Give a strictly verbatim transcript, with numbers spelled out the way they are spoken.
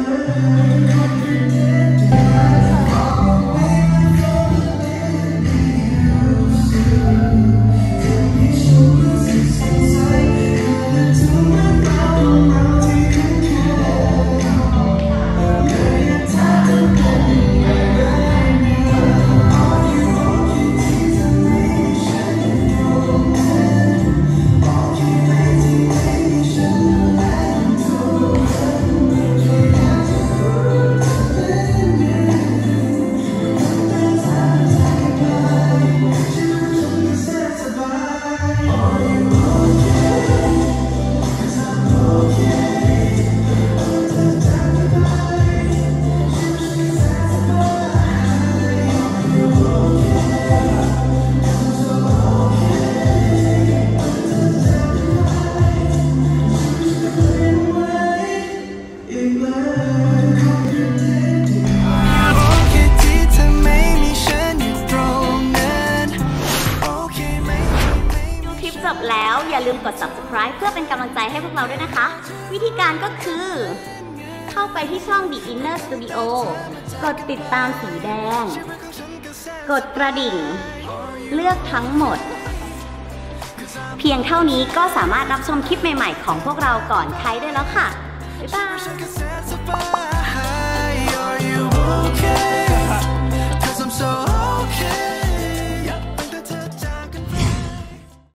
จบแล้วอย่าลืมกด ซับสไครบ์ เพื่อเป็นกำลังใจให้พวกเราด้วยนะคะ วิธีการก็คือเข้าไปที่ช่อง The Inner Studio กดติดตามสีแดงกดกระดิ่งเลือกทั้งหมดเพียงเท่านี้ก็สามารถรับชมคลิปใหม่ๆของพวกเราก่อนใครได้แล้วค่ะบ๊ายบาย